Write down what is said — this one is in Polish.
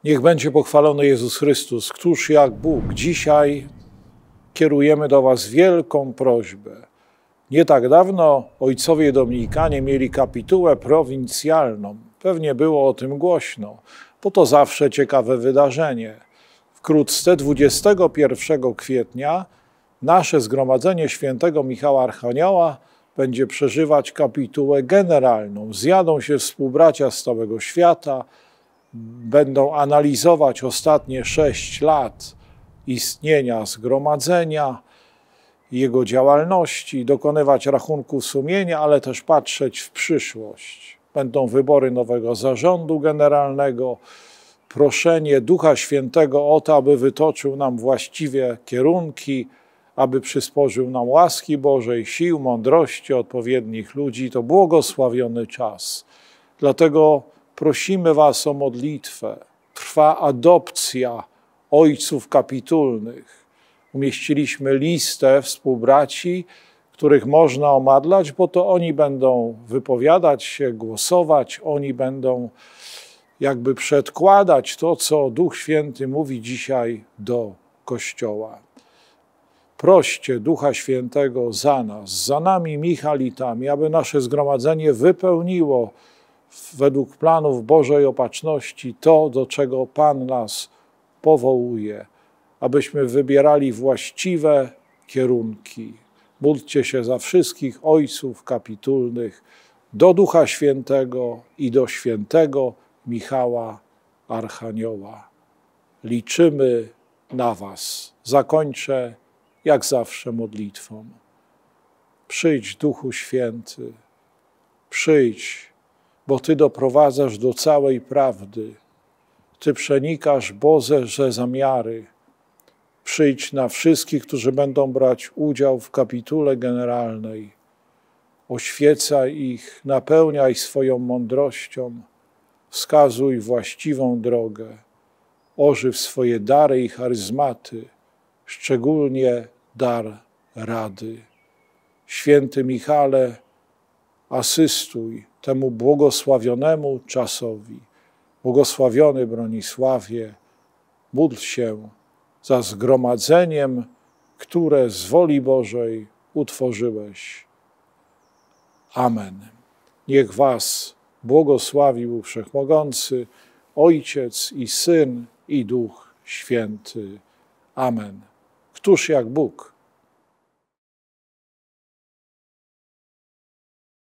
Niech będzie pochwalony Jezus Chrystus, któż jak Bóg. Dzisiaj kierujemy do was wielką prośbę. Nie tak dawno ojcowie dominikanie mieli kapitułę prowincjalną. Pewnie było o tym głośno, bo to zawsze ciekawe wydarzenie. Wkrótce, 21 kwietnia, nasze Zgromadzenie Świętego Michała Archanioła będzie przeżywać kapitułę generalną. Zjadą się współbracia z całego świata, będą analizować ostatnie 6 lat istnienia Zgromadzenia, jego działalności, dokonywać rachunku sumienia, ale też patrzeć w przyszłość. Będą wybory nowego zarządu generalnego, proszenie Ducha Świętego o to, aby wytoczył nam właściwie kierunki, aby przysporzył nam łaski Bożej, sił, mądrości, odpowiednich ludzi. To błogosławiony czas. Dlatego prosimy was o modlitwę. Trwa adopcja ojców kapitulnych. Umieściliśmy listę współbraci, których można omadlać, bo to oni będą wypowiadać się, głosować, oni będą jakby przedkładać to, co Duch Święty mówi dzisiaj do Kościoła. Proście Ducha Świętego za nas, za nami Michalitami, aby nasze zgromadzenie wypełniło według planów Bożej Opatrzności to, do czego Pan nas powołuje, abyśmy wybierali właściwe kierunki. Módlcie się za wszystkich ojców kapitulnych, do Ducha Świętego i do świętego Michała Archanioła. Liczymy na was. Zakończę jak zawsze modlitwą. Przyjdź, Duchu Święty, przyjdź, bo Ty doprowadzasz do całej prawdy. Ty przenikasz Boże zamiary. Przyjdź na wszystkich, którzy będą brać udział w kapitule generalnej. Oświecaj ich, napełniaj swoją mądrością, wskazuj właściwą drogę. Ożyw swoje dary i charyzmaty, szczególnie dar rady. Święty Michale, asystuj temu błogosławionemu czasowi. Błogosławiony Bronisławie, módl się za zgromadzeniem, które z woli Bożej utworzyłeś. Amen. Niech was błogosławił Wszechmogący, Ojciec i Syn i Duch Święty. Amen. Któż jak Bóg?